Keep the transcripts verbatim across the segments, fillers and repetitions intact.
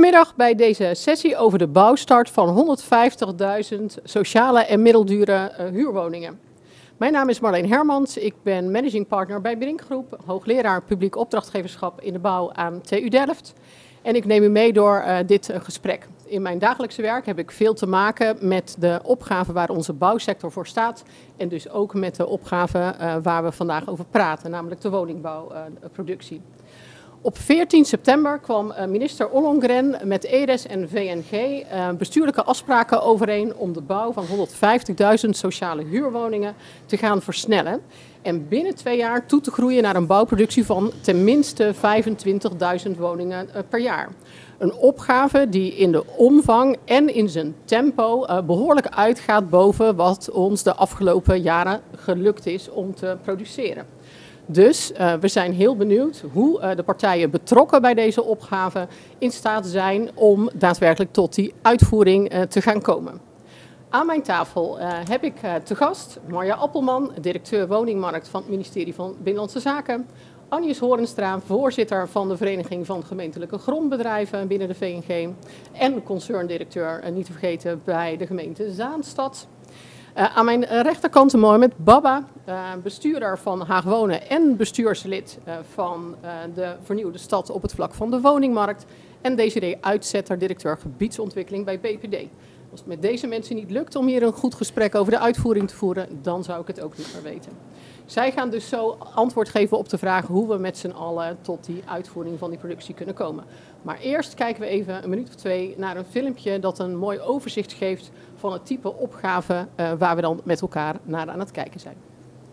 Goedemiddag bij deze sessie over de bouwstart van honderdvijftigduizend sociale en middeldure uh, huurwoningen. Mijn naam is Marleen Hermans, ik ben managing partner bij Brink Groep, hoogleraar publiek opdrachtgeverschap in de bouw aan T U Delft. En ik neem u mee door uh, dit uh, gesprek. In mijn dagelijkse werk heb ik veel te maken met de opgaven waar onze bouwsector voor staat. En dus ook met de opgave uh, waar we vandaag over praten, namelijk de woningbouwproductie. Uh, Op veertien september kwam minister Ollongren met E R E S en V N G uh, bestuurlijke afspraken overeen om de bouw van honderdvijftigduizend sociale huurwoningen te gaan versnellen. En binnen twee jaar toe te groeien naar een bouwproductie van tenminste vijfentwintigduizend woningen uh, per jaar. Een opgave die in de omvang en in zijn tempo uh, behoorlijk uitgaat boven wat ons de afgelopen jaren gelukt is om te produceren. Dus uh, we zijn heel benieuwd hoe uh, de partijen betrokken bij deze opgave in staat zijn om daadwerkelijk tot die uitvoering uh, te gaan komen. Aan mijn tafel uh, heb ik uh, te gast Marja Appelman, directeur woningmarkt van het ministerie van Binnenlandse Zaken. Agnes Horenstra, voorzitter van de Vereniging van Gemeentelijke Grondbedrijven binnen de V N G. En concerndirecteur, uh, niet te vergeten, bij de gemeente Zaanstad. Uh, aan mijn rechterkant Mohamed Baba, uh, bestuurder van Haag Wonen en bestuurslid uh, van uh, de vernieuwde stad op het vlak van de woningmarkt. En Desiree Uitzetter, directeur gebiedsontwikkeling bij B P D. Als het met deze mensen niet lukt om hier een goed gesprek over de uitvoering te voeren, dan zou ik het ook niet meer weten. Zij gaan dus zo antwoord geven op de vraag hoe we met z'n allen tot die uitvoering van die productie kunnen komen. Maar eerst kijken we even een minuut of twee naar een filmpje dat een mooi overzicht geeft van het type opgave uh, waar we dan met elkaar naar aan het kijken zijn.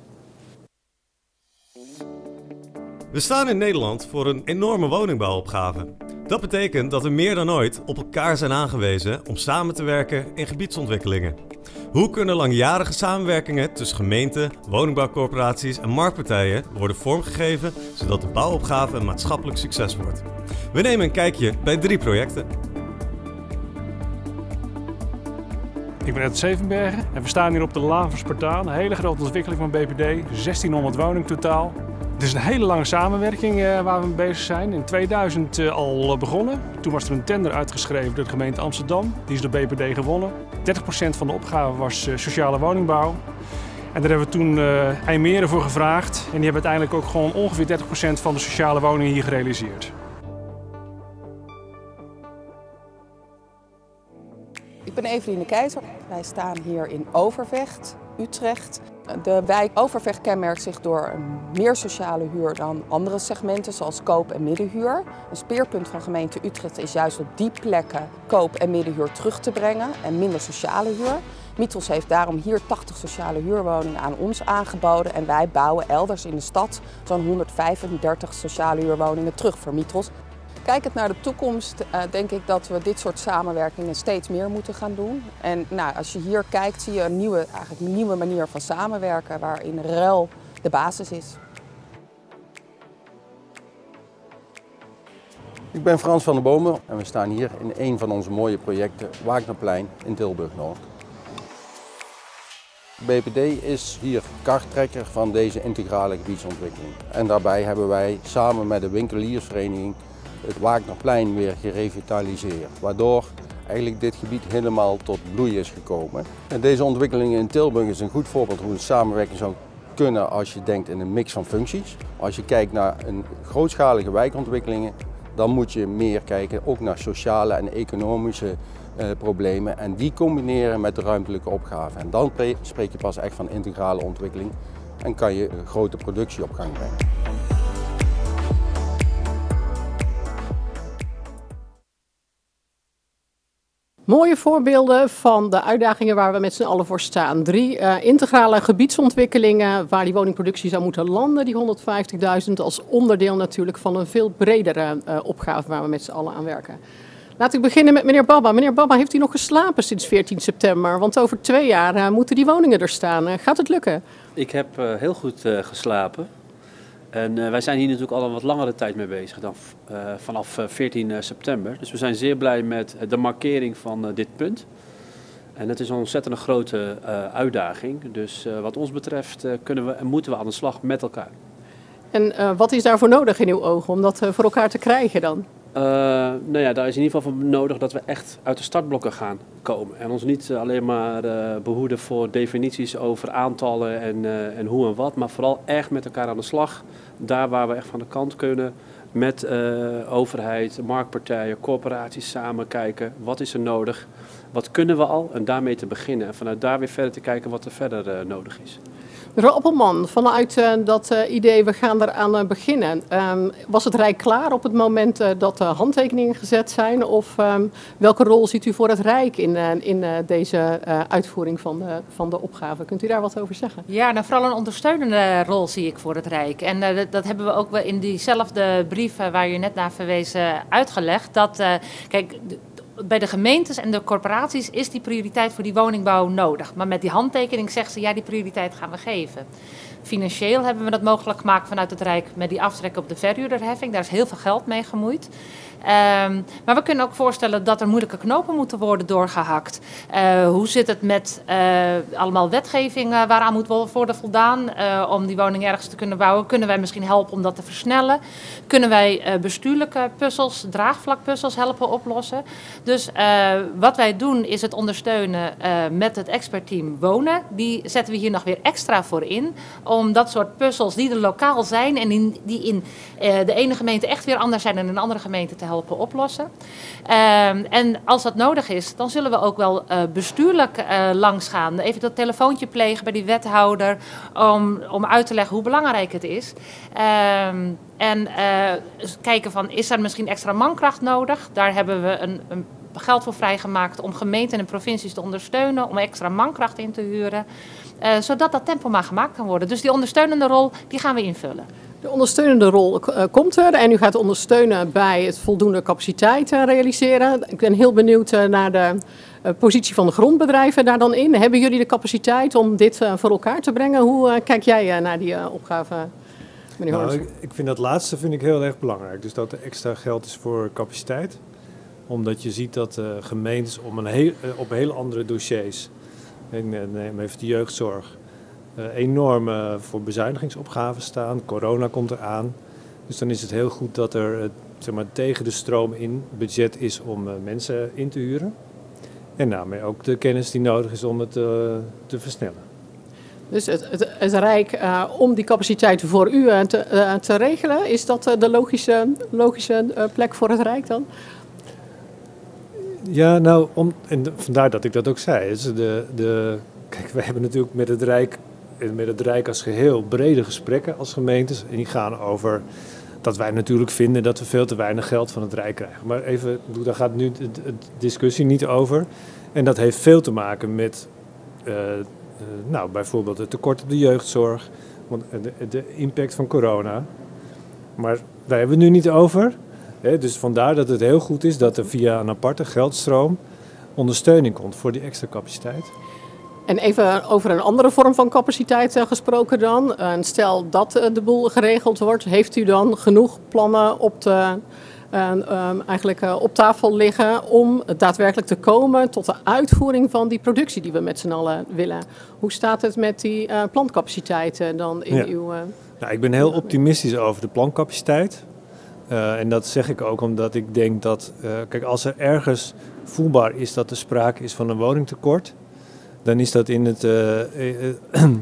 We staan in Nederland voor een enorme woningbouwopgave. Dat betekent dat we meer dan ooit op elkaar zijn aangewezen om samen te werken in gebiedsontwikkelingen. Hoe kunnen langjarige samenwerkingen tussen gemeenten, woningbouwcorporaties en marktpartijen worden vormgegeven zodat de bouwopgave een maatschappelijk succes wordt? We nemen een kijkje bij drie projecten. Ik ben Ed Zevenbergen en we staan hier op de Laan van Spartaan, een hele grote ontwikkeling van B P D, zestienhonderd woningen totaal. Het is een hele lange samenwerking uh, waar we mee bezig zijn. In tweeduizend uh, al begonnen. Toen was er een tender uitgeschreven door de gemeente Amsterdam. Die is door B P D gewonnen. dertig procent van de opgave was uh, sociale woningbouw. En daar hebben we toen uh, IJmeren voor gevraagd. En die hebben uiteindelijk ook gewoon ongeveer dertig procent van de sociale woningen hier gerealiseerd. Ik ben Eveline Keizer. Wij staan hier in Overvecht, Utrecht. De wijk Overvecht kenmerkt zich door meer sociale huur dan andere segmenten zoals koop- en middenhuur. Een speerpunt van gemeente Utrecht is juist op die plekken koop- en middenhuur terug te brengen en minder sociale huur. Mythos heeft daarom hier tachtig sociale huurwoningen aan ons aangeboden en wij bouwen elders in de stad zo'n honderdvijfendertig sociale huurwoningen terug voor Mythos. Kijkend naar de toekomst uh, denk ik dat we dit soort samenwerkingen steeds meer moeten gaan doen. En nou, als je hier kijkt zie je een nieuwe, eigenlijk een nieuwe manier van samenwerken waarin ruil de basis is. Ik ben Frans van der Bomen en we staan hier in een van onze mooie projecten, Wagnerplein in Tilburg-Noord. B P D is hier karttrekker van deze integrale gebiedsontwikkeling. En daarbij hebben wij samen met de winkeliersvereniging het Wagnerplein weer gerevitaliseerd, waardoor eigenlijk dit gebied helemaal tot bloei is gekomen. En deze ontwikkeling in Tilburg is een goed voorbeeld hoe een samenwerking zou kunnen als je denkt in een mix van functies. Als je kijkt naar een grootschalige wijkontwikkelingen, dan moet je meer kijken ook naar sociale en economische uh, problemen en die combineren met de ruimtelijke opgave. En dan spreek je pas echt van integrale ontwikkeling en kan je een grote productie op gang brengen. Mooie voorbeelden van de uitdagingen waar we met z'n allen voor staan. Drie uh, integrale gebiedsontwikkelingen waar die woningproductie zou moeten landen, die honderdvijftigduizend, als onderdeel natuurlijk van een veel bredere uh, opgave waar we met z'n allen aan werken. Laat ik beginnen met meneer Baba. Meneer Baba, heeft u nog geslapen sinds veertien september? Want over twee jaar uh, moeten die woningen er staan. Uh, gaat het lukken? Ik heb uh, heel goed uh, geslapen. En uh, wij zijn hier natuurlijk al een wat langere tijd mee bezig dan uh, vanaf uh, veertien september. Dus we zijn zeer blij met de markering van uh, dit punt. En het is een ontzettend grote uh, uitdaging. Dus uh, wat ons betreft uh, kunnen we en moeten we aan de slag met elkaar. En uh, wat is daarvoor nodig in uw ogen om dat uh, voor elkaar te krijgen dan? Uh, nou ja, daar is in ieder geval van nodig dat we echt uit de startblokken gaan komen. En ons niet uh, alleen maar uh, behoeden voor definities over aantallen en, uh, en hoe en wat. Maar vooral echt met elkaar aan de slag. Daar waar we echt van de kant kunnen. Met uh, overheid, marktpartijen, corporaties samen kijken. Wat is er nodig? Wat kunnen we al? En daarmee te beginnen. En vanuit daar weer verder te kijken wat er verder uh, nodig is. Mevrouw Appelman, vanuit uh, dat uh, idee, we gaan eraan uh, beginnen. Um, was het Rijk klaar op het moment uh, dat de handtekeningen gezet zijn? Of um, welke rol ziet u voor het Rijk in, uh, in uh, deze uh, uitvoering van de, van de opgave? Kunt u daar wat over zeggen? Ja, nou, vooral een ondersteunende rol zie ik voor het Rijk. En uh, dat, dat hebben we ook in diezelfde brief uh, waar u net naar verwees uh, uitgelegd. Dat, uh, kijk, bij de gemeentes en de corporaties is die prioriteit voor die woningbouw nodig. Maar met die handtekening zeggen ze, ja, die prioriteit gaan we geven. Financieel hebben we dat mogelijk gemaakt vanuit het Rijk met die aftrek op de verhuurderheffing. Daar is heel veel geld mee gemoeid. Um, maar we kunnen ook voorstellen dat er moeilijke knopen moeten worden doorgehakt. Uh, hoe zit het met uh, allemaal wetgeving uh, waaraan moet worden voldaan uh, om die woning ergens te kunnen bouwen? Kunnen wij misschien helpen om dat te versnellen? Kunnen wij uh, bestuurlijke puzzels, draagvlakpuzzels helpen oplossen? Dus uh, wat wij doen is het ondersteunen uh, met het expertteam wonen. Die zetten we hier nog weer extra voor in. Om dat soort puzzels die er lokaal zijn en in, die in uh, de ene gemeente echt weer anders zijn dan in een andere gemeente te helpen oplossen. Uh, en als dat nodig is, dan zullen we ook wel uh, bestuurlijk uh, langsgaan. Even dat telefoontje plegen bij die wethouder om, om uit te leggen hoe belangrijk het is. Uh, en uh, kijken van, is er misschien extra mankracht nodig? Daar hebben we een, een geld voor vrijgemaakt om gemeenten en provincies te ondersteunen, om extra mankracht in te huren. Uh, zodat dat tempo maar gemaakt kan worden. Dus die ondersteunende rol, die gaan we invullen. De ondersteunende rol uh, komt er en u gaat ondersteunen bij het voldoende capaciteit uh, realiseren. Ik ben heel benieuwd uh, naar de uh, positie van de grondbedrijven daar dan in. Hebben jullie de capaciteit om dit uh, voor elkaar te brengen? Hoe uh, kijk jij uh, naar die uh, opgave, meneer nou, Horns? ik, ik vind dat laatste vind ik heel erg belangrijk. Dus dat er extra geld is voor capaciteit. Omdat je ziet dat uh, gemeentes op, een heel, uh, op hele andere dossiers, ik neem even de jeugdzorg, Uh, enorm uh, voor bezuinigingsopgaven staan. Corona komt eraan. Dus dan is het heel goed dat er uh, zeg maar, tegen de stroom in budget is om uh, mensen in te huren. En daarmee ook de kennis die nodig is om het uh, te versnellen. Dus het, het, het Rijk, uh, om die capaciteit voor u uh, te, uh, te regelen, is dat uh, de logische, logische uh, plek voor het Rijk dan? Ja, nou, om, en de, vandaar dat ik dat ook zei. Dus de, de, kijk, wij hebben natuurlijk met het Rijk... met het Rijk als geheel brede gesprekken als gemeentes. En die gaan over dat wij natuurlijk vinden dat we veel te weinig geld van het Rijk krijgen. Maar even, daar gaat nu de, de discussie niet over. En dat heeft veel te maken met uh, uh, nou, bijvoorbeeld het tekort op de jeugdzorg. Want de, de impact van corona. Maar daar hebben we het nu niet over. Hè, dus vandaar dat het heel goed is dat er via een aparte geldstroom ondersteuning komt voor die extra capaciteit. En even over een andere vorm van capaciteit uh, gesproken dan. Uh, stel dat uh, de boel geregeld wordt, heeft u dan genoeg plannen op, de, uh, uh, eigenlijk, uh, op tafel liggen om daadwerkelijk te komen tot de uitvoering van die productie die we met z'n allen willen? Hoe staat het met die uh, plancapaciteit uh, dan in ja. uw... Uh, nou, ik ben heel optimistisch over de plancapaciteit. Uh, en dat zeg ik ook omdat ik denk dat, uh, kijk, als er ergens voelbaar is dat er sprake is van een woningtekort, dan is dat in het, uh, uh,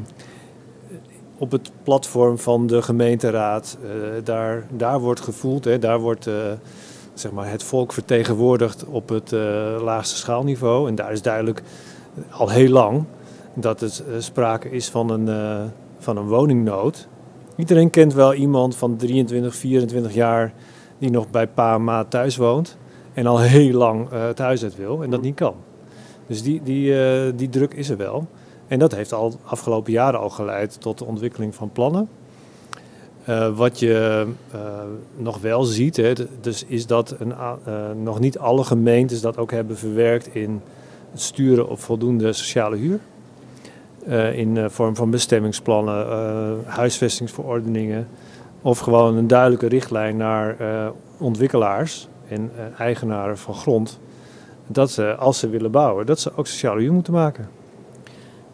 op het platform van de gemeenteraad. Uh, daar, daar wordt gevoeld, hè, daar wordt uh, zeg maar het volk vertegenwoordigd op het uh, laagste schaalniveau. En daar is duidelijk al heel lang dat het uh, sprake is van een, uh, van een woningnood. Iedereen kent wel iemand van drieëntwintig, vierentwintig jaar die nog bij pa en ma thuis woont en al heel lang uh, het huis uit wil en dat niet kan. Dus die, die, uh, die druk is er wel. En dat heeft al afgelopen jaren al geleid tot de ontwikkeling van plannen. Uh, wat je uh, nog wel ziet, hè, dus is dat een, uh, nog niet alle gemeentes dat ook hebben verwerkt in het sturen op voldoende sociale huur. Uh, in de vorm van bestemmingsplannen, uh, huisvestingsverordeningen. Of gewoon een duidelijke richtlijn naar uh, ontwikkelaars en uh, eigenaren van grond. Dat ze, als ze willen bouwen, dat ze ook sociale huur moeten maken.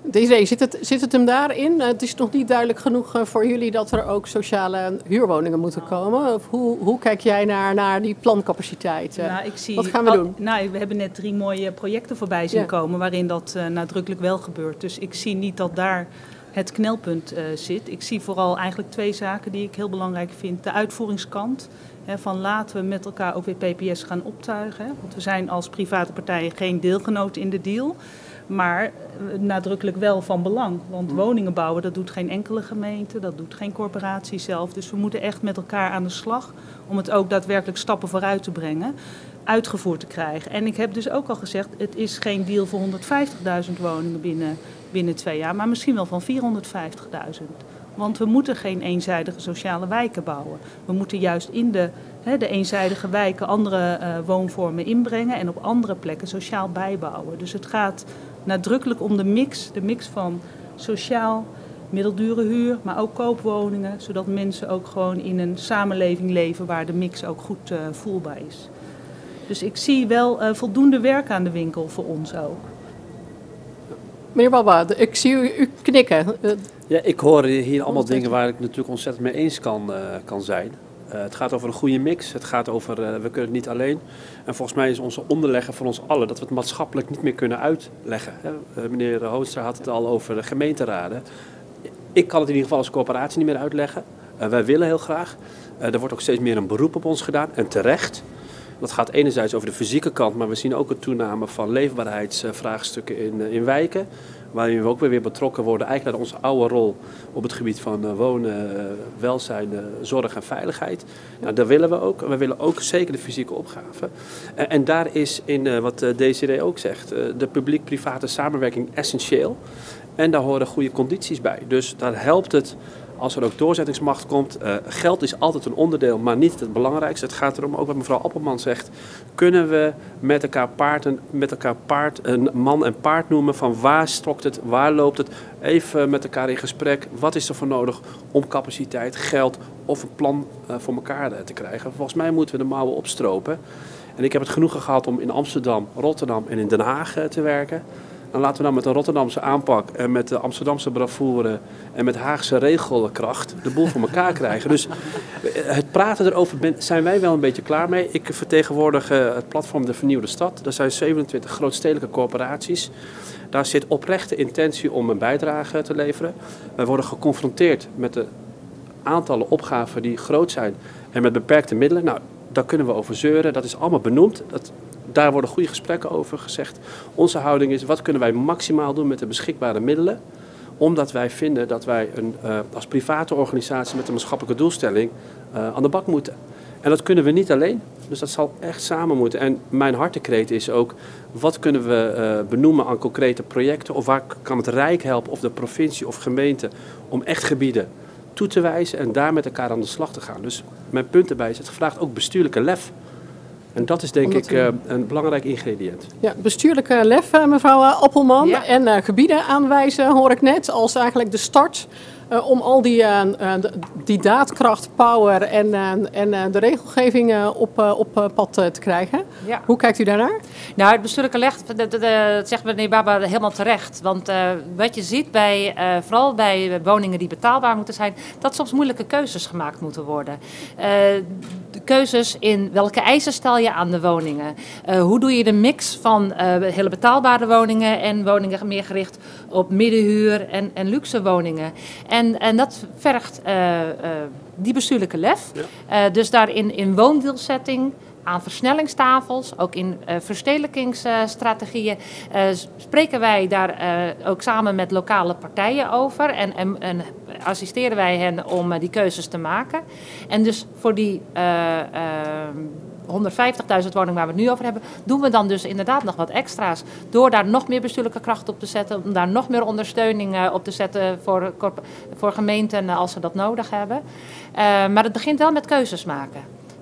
Desiree, zit het, zit het hem daarin? Het is nog niet duidelijk genoeg voor jullie dat er ook sociale huurwoningen moeten komen. Of hoe, hoe kijk jij naar, naar die plancapaciteit? Nou, ik zie, Wat gaan we al, doen? Nou, we hebben net drie mooie projecten voorbij zien Ja. komen waarin dat uh, nadrukkelijk wel gebeurt. Dus ik zie niet dat daar het knelpunt uh, zit. Ik zie vooral eigenlijk twee zaken die ik heel belangrijk vind. De uitvoeringskant. Hè, van laten we met elkaar ook weer P P S gaan optuigen. Hè, want we zijn als private partijen geen deelgenoot in de deal. Maar nadrukkelijk wel van belang. Want woningen bouwen, dat doet geen enkele gemeente, dat doet geen corporatie zelf. Dus we moeten echt met elkaar aan de slag om het ook daadwerkelijk stappen vooruit te brengen, uitgevoerd te krijgen. En ik heb dus ook al gezegd, het is geen deal voor honderdvijftigduizend woningen binnen, binnen twee jaar, maar misschien wel van vierhonderdvijftigduizend. Want we moeten geen eenzijdige sociale wijken bouwen. We moeten juist in de, hè, de eenzijdige wijken andere uh, woonvormen inbrengen en op andere plekken sociaal bijbouwen. Dus het gaat nadrukkelijk om de mix, de mix van sociaal, middeldure huur, maar ook koopwoningen, zodat mensen ook gewoon in een samenleving leven waar de mix ook goed uh, voelbaar is. Dus ik zie wel uh, voldoende werk aan de winkel voor ons ook. Meneer Baba, ik zie u, u knikken. Ja, ik hoor hier allemaal dingen waar ik natuurlijk ontzettend mee eens kan, uh, kan zijn. Uh, het gaat over een goede mix. Het gaat over, uh, we kunnen het niet alleen. En volgens mij is onze onderlegger voor ons allen dat we het maatschappelijk niet meer kunnen uitleggen. Hè? Uh, meneer Hoonstra had het al over de gemeenteraden. Ik kan het in ieder geval als corporatie niet meer uitleggen. Uh, wij willen heel graag. Uh, er wordt ook steeds meer een beroep op ons gedaan. En terecht. Dat gaat enerzijds over de fysieke kant, maar we zien ook een toename van leefbaarheidsvraagstukken in, uh, in wijken. Waarin we ook weer betrokken worden eigenlijk naar onze oude rol op het gebied van uh, wonen, uh, welzijn, uh, zorg en veiligheid. Nou, daar willen we ook. We willen ook zeker de fysieke opgave. En, en daar is in uh, wat uh, Desiree ook zegt, uh, de publiek-private samenwerking essentieel. En daar horen goede condities bij. Dus daar helpt het als er ook doorzettingsmacht komt. Uh, geld is altijd een onderdeel, maar niet het belangrijkste. Het gaat erom, ook wat mevrouw Appelman zegt, kunnen we met elkaar paard, en, met elkaar paard een man en paard noemen van waar stokt het, waar loopt het. Even met elkaar in gesprek, wat is er voor nodig om capaciteit, geld of een plan uh, voor elkaar uh, te krijgen. Volgens mij moeten we de mouwen opstropen. En ik heb het genoegen gehad om in Amsterdam, Rotterdam en in Den Haag uh, te werken. Dan laten we dan met de Rotterdamse aanpak en met de Amsterdamse bravoure en met Haagse regelkracht de boel voor elkaar krijgen. Dus het praten erover zijn wij wel een beetje klaar mee. Ik vertegenwoordig het platform De Vernieuwde Stad. Dat zijn zevenentwintig grootstedelijke corporaties. Daar zit oprechte intentie om een bijdrage te leveren. Wij worden geconfronteerd met de aantallen opgaven die groot zijn en met beperkte middelen. Nou, daar kunnen we over zeuren. Dat is allemaal benoemd. Dat Daar worden goede gesprekken over gezegd. Onze houding is, wat kunnen wij maximaal doen met de beschikbare middelen? Omdat wij vinden dat wij een, uh, als private organisatie met een maatschappelijke doelstelling uh, aan de bak moeten. En dat kunnen we niet alleen. Dus dat zal echt samen moeten. En mijn hartekreet is ook, wat kunnen we uh, benoemen aan concrete projecten? Of waar kan het Rijk helpen, of de provincie of gemeente, om echt gebieden toe te wijzen en daar met elkaar aan de slag te gaan. Dus mijn punt erbij is, het vraagt ook bestuurlijke lef. En dat is denk Omdat ik uh, een belangrijk ingrediënt. Ja, bestuurlijke lef, mevrouw Appelman. Ja. En uh, gebieden aanwijzen, hoor ik net, als eigenlijk de start uh, om al die, uh, die daadkracht, power en, uh, en uh, de regelgeving uh, op, uh, op uh, pad uh, te krijgen. Ja. Hoe kijkt u daarnaar? Nou, het bestuurlijke lef, dat, dat, dat zegt meneer Baba helemaal terecht. Want uh, wat je ziet, bij, uh, vooral bij woningen die betaalbaar moeten zijn, dat soms moeilijke keuzes gemaakt moeten worden. Uh, de keuzes in welke eisen stel je aan de woningen? Uh, hoe doe je de mix van uh, hele betaalbare woningen en woningen meer gericht op middenhuur en, en luxe woningen? En, en dat vergt uh, uh, die bestuurlijke lef. Ja. Uh, dus daarin in woondeelsetting, aan versnellingstafels, ook in uh, verstedelijkingsstrategieën, uh, spreken wij daar uh, ook samen met lokale partijen over en, en, en assisteren wij hen om uh, die keuzes te maken. En dus voor die uh, uh, honderdvijftigduizend woningen waar we het nu over hebben, doen we dan dus inderdaad nog wat extra's. Door daar nog meer bestuurlijke kracht op te zetten, om daar nog meer ondersteuning uh, op te zetten voor, voor gemeenten uh, als ze dat nodig hebben. Uh, maar het begint wel met keuzes maken.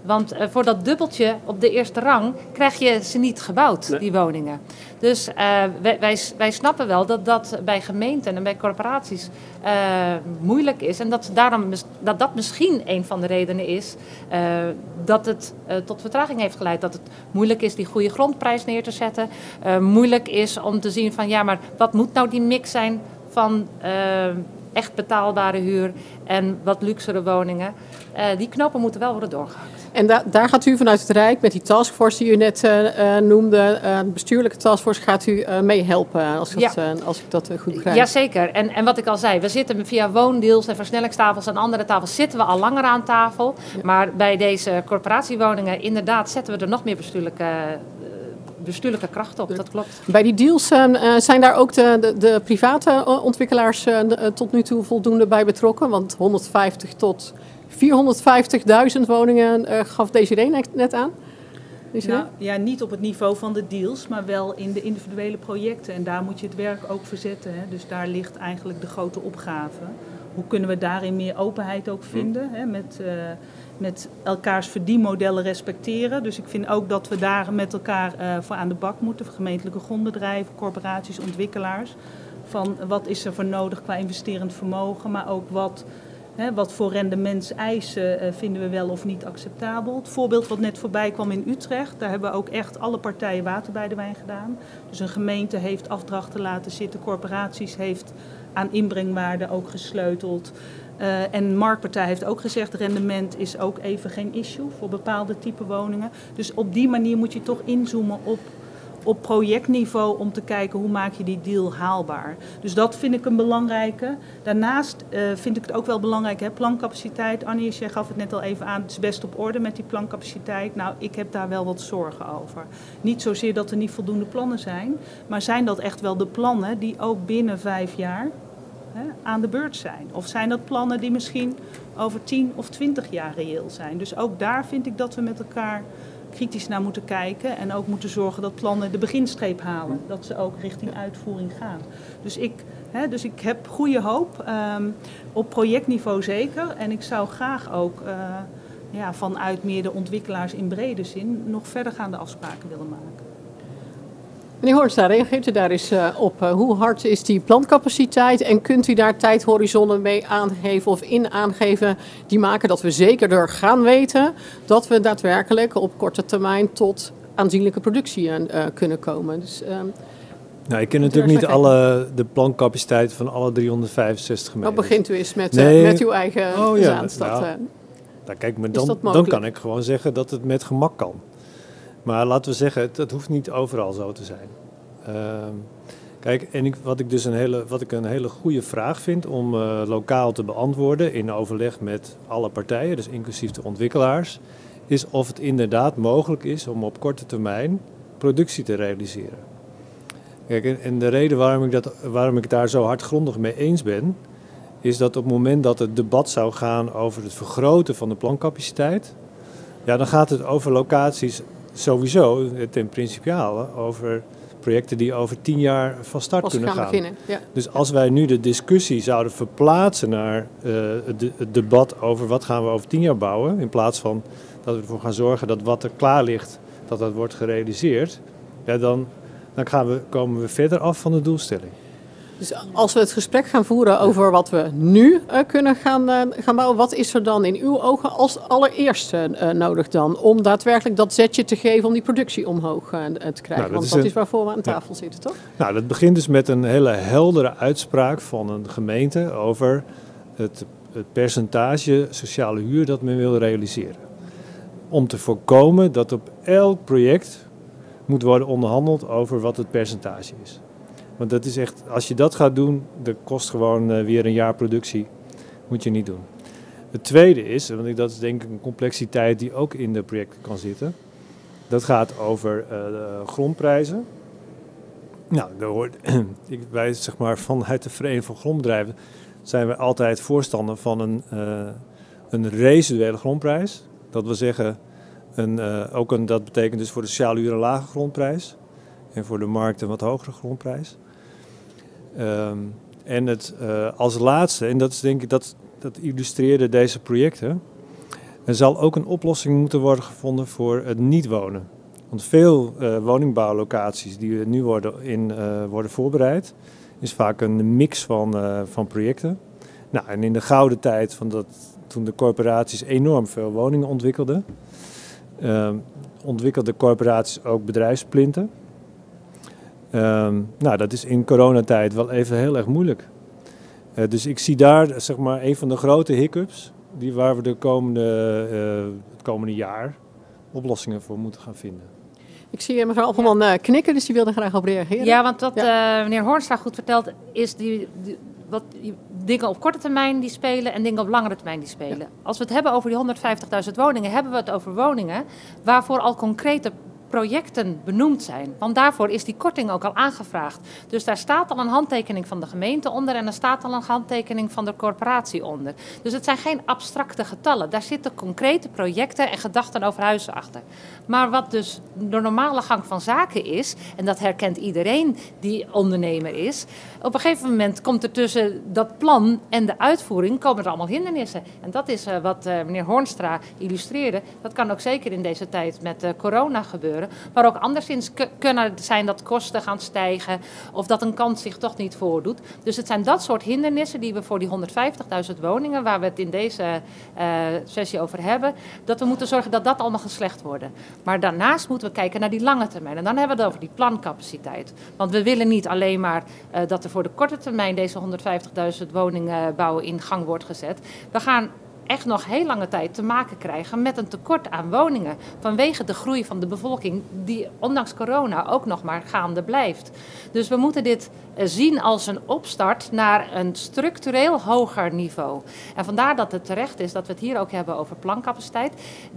Want uh, voor dat dubbeltje op de eerste rang krijg je ze niet gebouwd, nee. die woningen. Dus uh, wij, wij, wij snappen wel dat dat bij gemeenten en bij corporaties uh, moeilijk is. En dat, daarom, dat dat misschien een van de redenen is uh, dat het uh, tot vertraging heeft geleid. Dat het moeilijk is die goede grondprijs neer te zetten. Uh, moeilijk is om te zien van ja, maar wat moet nou die mix zijn van uh, echt betaalbare huur en wat luxere woningen. Uh, die knopen moeten wel worden doorgehakt. En da daar gaat u vanuit het Rijk met die taskforce die u net uh, uh, noemde, uh, de bestuurlijke taskforce, gaat u uh, meehelpen als, dat, ja. uh, als ik dat uh, goed begrijp. Jazeker. En, en wat ik al zei, we zitten via woondeals en versnellingstafels en andere tafels zitten we al langer aan tafel. Ja. Maar bij deze corporatiewoningen inderdaad zetten we er nog meer bestuurlijke bestuurlijke kracht op, dat klopt. Bij die deals uh, zijn daar ook de, de, de private ontwikkelaars uh, de, tot nu toe voldoende bij betrokken? Want honderdvijftig tot vierhonderdvijftigduizend woningen uh, gaf Desiree net aan. Nou, ja, niet op het niveau van de deals, maar wel in de individuele projecten. En daar moet je het werk ook verzetten. Hè. Dus daar ligt eigenlijk de grote opgave. Hoe kunnen we daarin meer openheid ook vinden? Hè, met, uh, met elkaars verdienmodellen respecteren. Dus ik vind ook dat we daar met elkaar uh, voor aan de bak moeten. Gemeentelijke grondbedrijven, corporaties, ontwikkelaars. Van wat is er voor nodig qua investerend vermogen, maar ook wat... He, wat voor rendementseisen uh, vinden we wel of niet acceptabel. Het voorbeeld wat net voorbij kwam in Utrecht, daar hebben we ook echt alle partijen water bij de wijn gedaan. Dus een gemeente heeft afdrachten laten zitten, corporaties heeft aan inbrengwaarde ook gesleuteld. Uh, en Marktpartij heeft ook gezegd, rendement is ook even geen issue voor bepaalde type woningen. Dus op die manier moet je toch inzoomen op... op projectniveau om te kijken hoe maak je die deal haalbaar. Dus dat vind ik een belangrijke. Daarnaast uh, vind ik het ook wel belangrijk, hè, plancapaciteit. Annie, jij gaf het net al even aan, het is best op orde met die plancapaciteit. Nou, ik heb daar wel wat zorgen over. Niet zozeer dat er niet voldoende plannen zijn, maar zijn dat echt wel de plannen die ook binnen vijf jaar hè, aan de beurt zijn? Of zijn dat plannen die misschien over tien of twintig jaar reëel zijn? Dus ook daar vind ik dat we met elkaar kritisch naar moeten kijken en ook moeten zorgen dat plannen de beginstreep halen. Dat ze ook richting uitvoering gaan. Dus ik, hè, dus ik heb goede hoop, um, op projectniveau zeker. En ik zou graag ook uh, ja, vanuit meer de ontwikkelaars in brede zin nog verdergaande afspraken willen maken. Meneer Hoornstra, reageert u daar eens uh, op? Uh, hoe hard is die plantcapaciteit en kunt u daar tijdhorizonnen mee aangeven of in aangeven die maken dat we zekerder gaan weten dat we daadwerkelijk op korte termijn tot aanzienlijke productie uh, kunnen komen? Dus, uh, nou, ik ken natuurlijk niet alle, de plantcapaciteit van alle driehonderdvijfenzestig gemeenten. Dan begint u eens met, uh, nee. met uw eigen oh, ja. Zaanstad. Nou, uh, nou, kijk, maar dan, dan kan ik gewoon zeggen dat het met gemak kan. Maar laten we zeggen, het, het hoeft niet overal zo te zijn. Uh, kijk, en ik, wat ik dus een hele, wat ik een hele goede vraag vind om uh, lokaal te beantwoorden in overleg met alle partijen, dus inclusief de ontwikkelaars, is of het inderdaad mogelijk is om op korte termijn productie te realiseren. Kijk, en, en de reden waarom ik, dat, waarom ik daar zo hardgrondig mee eens ben, is dat op het moment dat het debat zou gaan over het vergroten van de plancapaciteit, ja, dan gaat het over locaties sowieso, ten principiale, over projecten die over tien jaar van start Pas kunnen gaan. gaan. Beginnen, ja. Dus als wij nu de discussie zouden verplaatsen naar uh, de, het debat over wat gaan we over tien jaar bouwen, in plaats van dat we ervoor gaan zorgen dat wat er klaar ligt, dat dat wordt gerealiseerd, ja, dan, dan gaan we, komen we verder af van de doelstelling. Dus als we het gesprek gaan voeren over wat we nu uh, kunnen gaan, uh, gaan bouwen, wat is er dan in uw ogen als allereerste uh, nodig dan om daadwerkelijk dat zetje te geven om die productie omhoog uh, te krijgen? Nou, dat Want is dat een, is waarvoor we aan tafel ja. zitten, toch? Nou, dat begint dus met een hele heldere uitspraak van een gemeente over het, het percentage sociale huur dat men wil realiseren. Om te voorkomen dat op elk project moet worden onderhandeld over wat het percentage is. Want dat is echt, als je dat gaat doen, dat kost gewoon uh, weer een jaar productie. Moet je niet doen. Het tweede is, want dat is denk ik een complexiteit die ook in de projecten kan zitten. Dat gaat over uh, de grondprijzen. Nou, daar hoort, wij zeg maar vanuit de Vereniging van Grondbedrijven zijn we altijd voorstander van een, uh, een residuele grondprijs. Dat wil zeggen, een, uh, ook een, dat betekent dus voor de sociale huur een lage grondprijs. En voor de markt een wat hogere grondprijs. Um, en het uh, als laatste, en dat is denk ik dat, dat illustreerde deze projecten. Er zal ook een oplossing moeten worden gevonden voor het niet wonen. Want veel uh, woningbouwlocaties die nu worden, in, uh, worden voorbereid, is vaak een mix van, uh, van projecten. Nou, en in de gouden tijd, van dat, toen de corporaties enorm veel woningen ontwikkelden, uh, ontwikkelden corporaties ook bedrijfsplinten. Uh, nou, dat is in coronatijd wel even heel erg moeilijk. Uh, dus ik zie daar zeg maar een van de grote hiccups die waar we de komende, uh, het komende jaar oplossingen voor moeten gaan vinden. Ik zie mevrouw Appelman ja. knikken, dus die wilde graag op reageren. Ja, want wat ja. uh, meneer Hoornstra goed vertelt, is die, die, wat, die dingen op korte termijn die spelen en dingen op langere termijn die spelen. Ja. Als we het hebben over die honderdvijftigduizend woningen, hebben we het over woningen waarvoor al concrete projecten benoemd zijn. Want daarvoor is die korting ook al aangevraagd. Dus daar staat al een handtekening van de gemeente onder en er staat al een handtekening van de corporatie onder. Dus het zijn geen abstracte getallen. Daar zitten concrete projecten en gedachten over huizen achter. Maar wat dus de normale gang van zaken is, en dat herkent iedereen die ondernemer is, op een gegeven moment komt er tussen dat plan en de uitvoering komen er allemaal hindernissen. En dat is uh, wat uh, meneer Hoornstra illustreerde. Dat kan ook zeker in deze tijd met uh, corona gebeuren. Maar ook anderszins k- kunnen zijn dat kosten gaan stijgen of dat een kans zich toch niet voordoet. Dus het zijn dat soort hindernissen die we voor die honderdvijftigduizend woningen, waar we het in deze uh, sessie over hebben, dat we moeten zorgen dat dat allemaal geslecht worden. Maar daarnaast moeten we kijken naar die lange termijn. En dan hebben we het over die plancapaciteit. Want we willen niet alleen maar uh, dat er voor de korte termijn deze honderdvijftigduizend woningen bouwen in gang wordt gezet. We gaan echt nog heel lange tijd te maken krijgen met een tekort aan woningen. Vanwege de groei van de bevolking die ondanks corona ook nog maar gaande blijft. Dus we moeten dit zien als een opstart naar een structureel hoger niveau. En vandaar dat het terecht is dat we het hier ook hebben over plancapaciteit.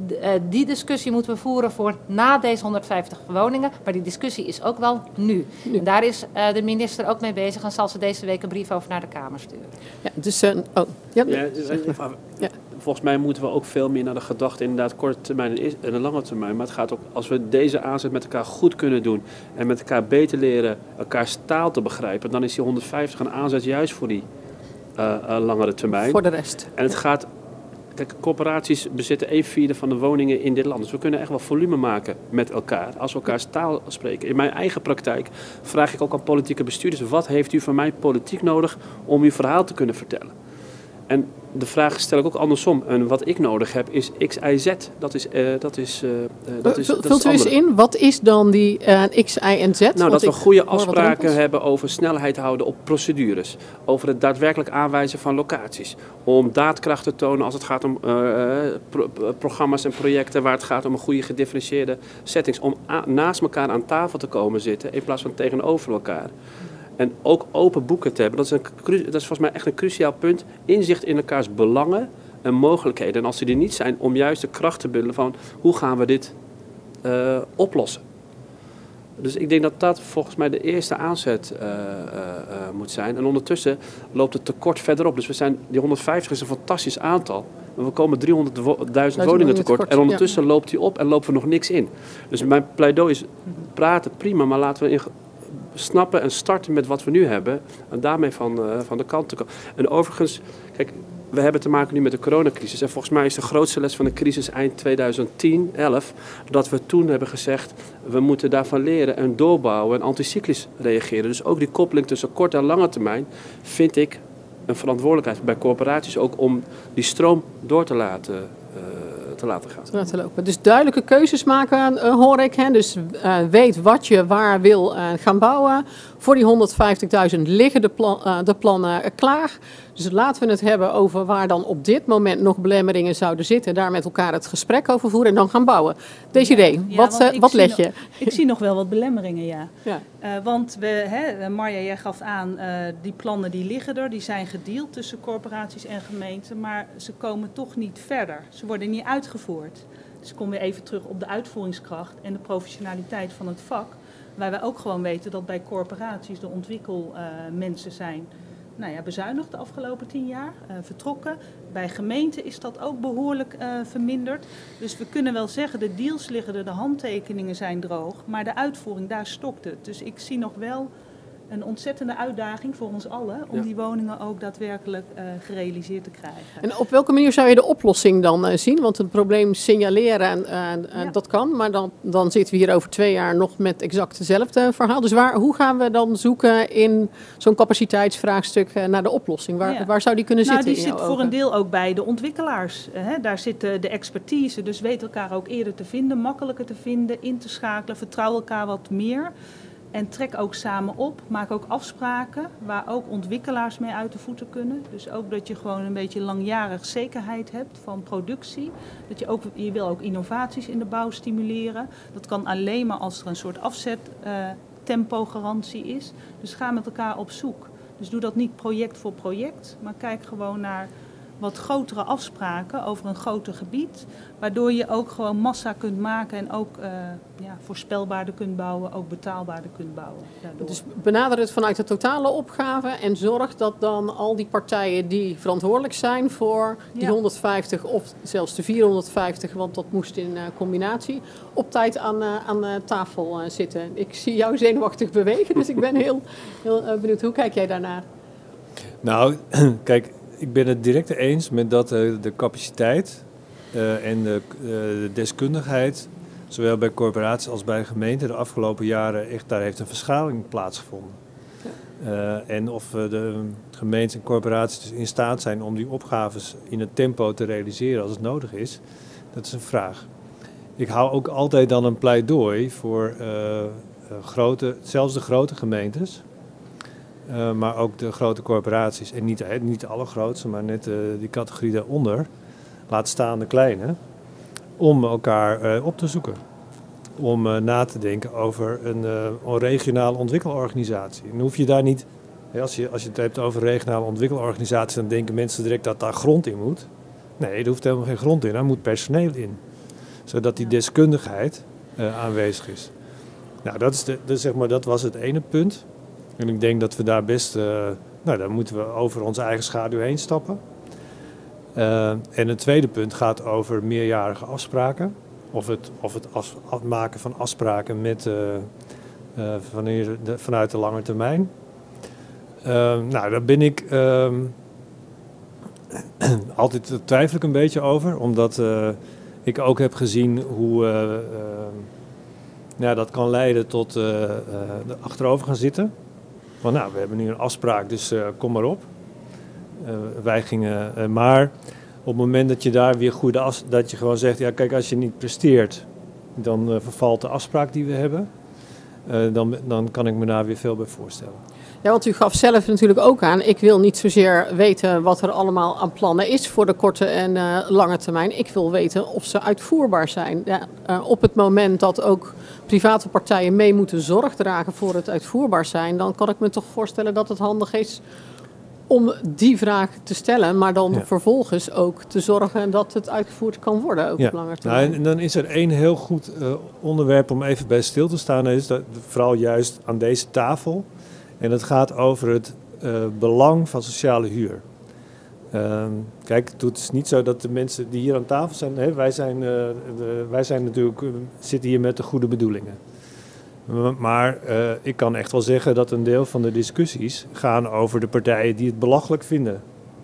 Die discussie moeten we voeren voor na deze honderdvijftig woningen. Maar die discussie is ook wel nu. nu. En daar is de minister ook mee bezig en zal ze deze week een brief over naar de Kamer sturen. Ja, dus, uh, oh, ja, ja, ja. Volgens mij moeten we ook veel meer naar de gedachte inderdaad korte termijn en de lange termijn. Maar het gaat ook, als we deze aanzet met elkaar goed kunnen doen en met elkaar beter leren elkaars taal te begrijpen, dan is die honderdvijftig een aanzet juist voor die uh, uh, langere termijn. Voor de rest. En het gaat, kijk, corporaties bezitten een vierde van de woningen in dit land. Dus we kunnen echt wel volume maken met elkaar, als we elkaars taal spreken. In mijn eigen praktijk vraag ik ook aan politieke bestuurders, wat heeft u van mij politiek nodig om uw verhaal te kunnen vertellen? En de vraag stel ik ook andersom. En wat ik nodig heb is X, Y, Z. Dat is, uh, dat is, uh, dat is, dat Vult u eens in, wat is dan die uh, X, Y en Z? Nou, Want dat we ik goede afspraken hebben over snelheid houden op procedures. Over het daadwerkelijk aanwijzen van locaties. Om daadkracht te tonen als het gaat om uh, pro programma's en projecten waar het gaat om een goede gedifferentieerde settings. Om naast elkaar aan tafel te komen zitten in plaats van tegenover elkaar. En ook open boeken te hebben. Dat is, een, dat is volgens mij echt een cruciaal punt. Inzicht in elkaars belangen en mogelijkheden. En als die er niet zijn, om juist de kracht te bundelen van hoe gaan we dit uh, oplossen. Dus ik denk dat dat volgens mij de eerste aanzet uh, uh, uh, moet zijn. En ondertussen loopt het tekort verder op. Dus we zijn, die honderdvijftig is een fantastisch aantal. Maar we komen driehonderdduizend woningen tekort. tekort. En ondertussen ja. loopt die op en lopen we nog niks in. Dus mijn pleidooi is praten prima, maar laten we in snappen en starten met wat we nu hebben en daarmee van, uh, van de kant te komen. En overigens, kijk, we hebben te maken nu met de coronacrisis en volgens mij is de grootste les van de crisis eind tweeduizend tien, elf, dat we toen hebben gezegd, we moeten daarvan leren en doorbouwen en anticyclisch reageren. Dus ook die koppeling tussen korte en lange termijn vind ik een verantwoordelijkheid bij corporaties ook om die stroom door te laten uh, te laten gaan. Te laten lopen. Dus duidelijke keuzes maken, uh, hoor ik. Hè? Dus uh, weet wat je waar wil uh, gaan bouwen. Voor die honderdvijftigduizend liggen de, plan, uh, de plannen uh, klaar. Dus laten we het hebben over waar dan op dit moment nog belemmeringen zouden zitten. Daar met elkaar het gesprek over voeren en dan gaan bouwen. Desiree, ja, ja, wat, uh, wat leg je? Nog, ik zie nog wel wat belemmeringen, ja. ja. Uh, want we, hè, Marja, jij gaf aan, uh, die plannen die liggen er. Die zijn gedeeld tussen corporaties en gemeenten. Maar ze komen toch niet verder. Ze worden niet uitgevoerd. Dus ik kom weer even terug op de uitvoeringskracht en de professionaliteit van het vak. Waar wij ook gewoon weten dat bij corporaties de ontwikkelmensen uh, zijn nou ja, bezuinigd de afgelopen tien jaar, uh, vertrokken. Bij gemeenten is dat ook behoorlijk uh, verminderd. Dus we kunnen wel zeggen, de deals liggen er, de handtekeningen zijn droog. Maar de uitvoering, daar stokt het. Dus ik zie nog wel een ontzettende uitdaging voor ons allen om Ja. die woningen ook daadwerkelijk uh, gerealiseerd te krijgen. En op welke manier zou je de oplossing dan uh, zien? Want het probleem signaleren, uh, uh, Ja. dat kan, maar dan, dan zitten we hier over twee jaar nog met exact hetzelfde verhaal. Dus waar, hoe gaan we dan zoeken in zo'n capaciteitsvraagstuk uh, naar de oplossing? Waar, Ja. waar zou die kunnen Nou, zitten? die in zit jouw voor ogen? een deel ook bij de ontwikkelaars. Uh, hè. Daar zit uh, de expertise, dus weet elkaar ook eerder te vinden, makkelijker te vinden, in te schakelen, vertrouw elkaar wat meer. En trek ook samen op, maak ook afspraken waar ook ontwikkelaars mee uit de voeten kunnen. Dus ook dat je gewoon een beetje langjarig zekerheid hebt van productie. Dat je, ook, je wil ook innovaties in de bouw stimuleren. Dat kan alleen maar als er een soort afzettempo-garantie uh, is. Dus ga met elkaar op zoek. Dus doe dat niet project voor project, maar kijk gewoon naar wat grotere afspraken over een groter gebied. Waardoor je ook gewoon massa kunt maken en ook uh, ja, voorspelbaarder kunt bouwen, ook betaalbaarder kunt bouwen. Daardoor. Dus benader het vanuit de totale opgave en zorg dat dan al die partijen die verantwoordelijk zijn voor die Ja. honderdvijftig of zelfs de vierhonderdvijftig, want dat moest in uh, combinatie, op tijd aan, uh, aan uh, tafel uh, zitten. Ik zie jou zenuwachtig bewegen, dus ik ben heel, heel uh, benieuwd. Hoe kijk jij daarnaar? Nou, kijk, ik ben het direct eens met dat uh, de capaciteit uh, en de, uh, de deskundigheid, zowel bij corporaties als bij gemeenten, de afgelopen jaren echt daar heeft een verschuiving plaatsgevonden. Ja. Uh, en of uh, de gemeenten en corporaties dus in staat zijn om die opgaves in het tempo te realiseren als het nodig is, dat is een vraag. Ik hou ook altijd dan een pleidooi voor uh, uh, grote, zelfs de grote gemeentes. Uh, maar ook de grote corporaties, en niet, he, niet de allergrootste, maar net uh, die categorie daaronder, laat staan de kleine, om elkaar uh, op te zoeken. Om uh, na te denken over een, uh, een regionale ontwikkelorganisatie. En hoef je daar niet, he, als, je, als je het hebt over regionale ontwikkelorganisaties, dan denken mensen direct dat daar grond in moet. Nee, er hoeft helemaal geen grond in, daar moet personeel in. Zodat die deskundigheid uh, aanwezig is. Nou, dat, is de, de, zeg maar, dat was het ene punt. En ik denk dat we daar best, uh, nou daar moeten we over onze eigen schaduw heen stappen. Uh, en het tweede punt gaat over meerjarige afspraken. Of het, of het as, maken van afspraken met, uh, uh, wanneer de, vanuit de lange termijn. Uh, nou, daar ben ik uh, altijd daar twijfel ik een beetje over. Omdat uh, ik ook heb gezien hoe uh, uh, nou, dat kan leiden tot uh, uh, achterover gaan zitten. Van nou, we hebben nu een afspraak, dus uh, kom maar op. Uh, wij gingen, uh, maar op het moment dat je daar weer goede as, dat je gewoon zegt, ja kijk, als je niet presteert, dan uh, vervalt de afspraak die we hebben. Uh, dan, dan kan ik me daar weer veel bij voorstellen. Ja, want u gaf zelf natuurlijk ook aan, ik wil niet zozeer weten wat er allemaal aan plannen is voor de korte en uh, lange termijn. Ik wil weten of ze uitvoerbaar zijn. Ja, uh, op het moment dat ook private partijen mee moeten zorg dragen voor het uitvoerbaar zijn, dan kan ik me toch voorstellen dat het handig is om die vraag te stellen, maar dan ja. vervolgens ook te zorgen dat het uitgevoerd kan worden, ook ja. op lange termijn. Nou, en, en dan is er één heel goed uh, onderwerp om even bij stil te staan, is dat vooral juist aan deze tafel. En het gaat over het uh, belang van sociale huur. Uh, kijk, het is niet zo dat de mensen die hier aan tafel zijn, hè, wij, zijn uh, de, wij zijn natuurlijk, uh, zitten hier met de goede bedoelingen. Maar uh, ik kan echt wel zeggen dat een deel van de discussies gaan over de partijen die het belachelijk vinden.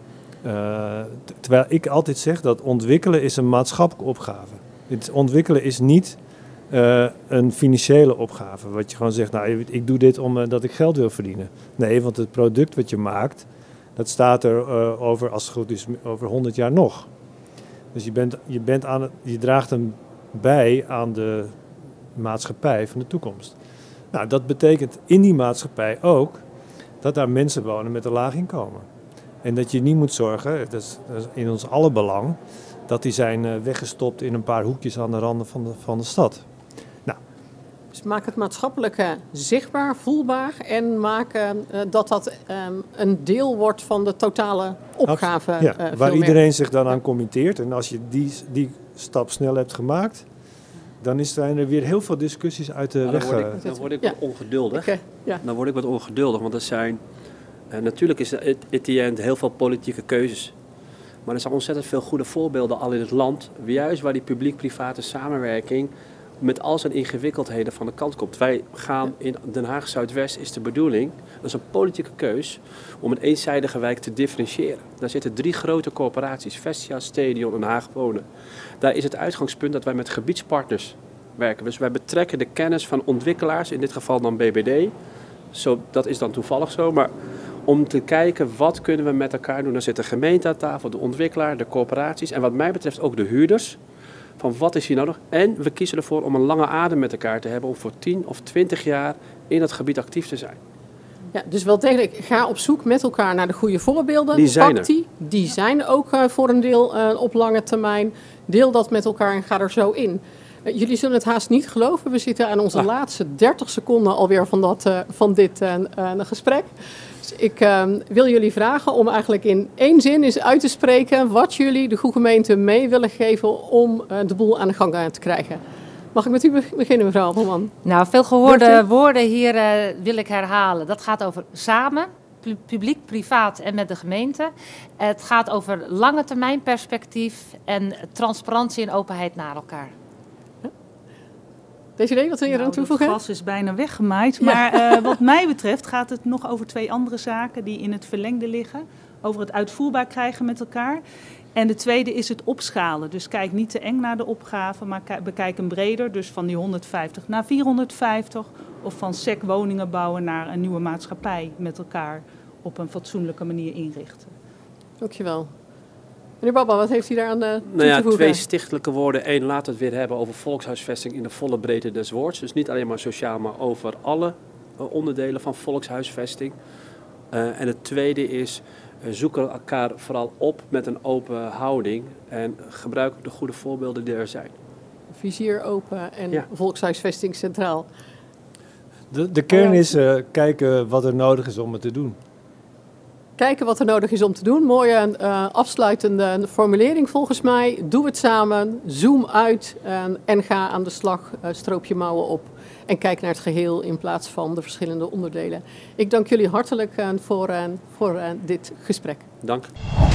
Uh, terwijl ik altijd zeg dat ontwikkelen is een maatschappelijke opgave. Het ontwikkelen is niet uh, een financiële opgave. Wat je gewoon zegt, nou ik doe dit omdat uh, ik geld wil verdienen. Nee, want het product wat je maakt, dat staat er uh, over, als het goed is, over honderd jaar nog. Dus je, bent, je, bent aan het, je draagt hem bij aan de maatschappij van de toekomst. Nou, dat betekent in die maatschappij ook dat daar mensen wonen met een laag inkomen. En dat je niet moet zorgen, dat is, dat is in ons alle belang, dat die zijn uh, weggestopt in een paar hoekjes aan de randen van de, van de stad. Nou. Dus maak het maatschappelijke zichtbaar, voelbaar en maak uh, dat dat um, een deel wordt van de totale opgave. Ja, uh, waar iedereen meer. zich dan aan committeert. En als je die, die stap snel hebt gemaakt, dan zijn er weer heel veel discussies uit de nou, weg. Dan word ik, dan word ik ja. wat ongeduldig. Okay, ja. Dan word ik wat ongeduldig, want er zijn... Uh, natuurlijk is er at the end heel veel politieke keuzes. Maar er zijn ontzettend veel goede voorbeelden al in het land. Juist waar die publiek-private samenwerking met al zijn ingewikkeldheden van de kant komt. Wij gaan in Den Haag Zuidwest, is de bedoeling, dat is een politieke keus, om een eenzijdige wijk te differentiëren. Daar zitten drie grote corporaties, Vestia, Stadion en Haag Wonen. Daar is het uitgangspunt dat wij met gebiedspartners werken. Dus wij betrekken de kennis van ontwikkelaars, in dit geval dan B B D. Zo, dat is dan toevallig zo, maar om te kijken wat kunnen we met elkaar doen. Dan zit de gemeente aan tafel, de ontwikkelaar, de corporaties en wat mij betreft ook de huurders. Van wat is hier nodig? En we kiezen ervoor om een lange adem met elkaar te hebben om voor tien of twintig jaar in dat gebied actief te zijn. Ja, dus wel degelijk, ga op zoek met elkaar naar de goede voorbeelden. Die zijn Pak die. Die zijn ook uh, voor een deel uh, op lange termijn. Deel dat met elkaar en ga er zo in. Uh, jullie zullen het haast niet geloven. We zitten aan onze ah. laatste dertig seconden alweer van, dat, uh, van dit uh, uh, gesprek. Dus ik uh, wil jullie vragen om eigenlijk in één zin eens uit te spreken wat jullie de goede gemeente mee willen geven om uh, de boel aan de gang uh, te krijgen. Mag ik met u beginnen, mevrouw Appelman? Nou, veel gehoorde woorden hier uh, wil ik herhalen. Dat gaat over samen, publiek, privaat en met de gemeente. Het gaat over lange termijn perspectief en transparantie en openheid naar elkaar. Deze idee, wat wil je nou, eraan toevoegen? Het gas is bijna weggemaaid. Maar ja. uh, wat mij betreft gaat het nog over twee andere zaken die in het verlengde liggen. Over het uitvoerbaar krijgen met elkaar. En de tweede is het opschalen. Dus kijk niet te eng naar de opgave, maar bekijk hem breder. Dus van die honderdvijftig naar vierhonderdvijftig. Of van S E C woningen bouwen naar een nieuwe maatschappij met elkaar op een fatsoenlijke manier inrichten. Dankjewel. Meneer Baba, wat heeft u daar aan de toe nou ja, te voegen? Twee stichtelijke woorden. Eén, laten we het weer hebben over volkshuisvesting in de volle breedte des woords. Dus niet alleen maar sociaal, maar over alle uh, onderdelen van volkshuisvesting. Uh, en het tweede is, uh, zoeken elkaar vooral op met een open houding. En gebruik de goede voorbeelden die er zijn. Vizier open en ja. volkshuisvesting centraal. De, de kern is uh, kijken wat er nodig is om het te doen. Kijken wat er nodig is om te doen. Mooie uh, afsluitende formulering volgens mij. Doe het samen, zoom uit uh, en ga aan de slag. Uh, stroop je mouwen op en kijk naar het geheel in plaats van de verschillende onderdelen. Ik dank jullie hartelijk uh, voor, uh, voor uh, dit gesprek. Dank.